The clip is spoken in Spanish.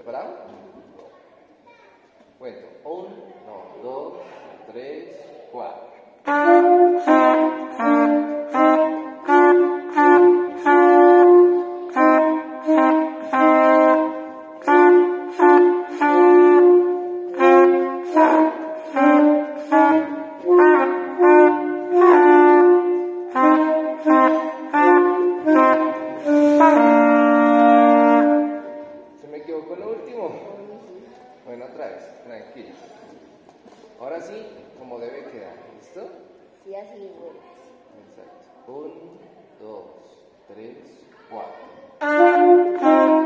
¿Preparado? Cuento. 1, 2, 3, 4. Bueno, otra vez, tranquilo. Ahora sí, como debe quedar, ¿listo? Sí, así voy. Exacto. 1, 2, 3, 4.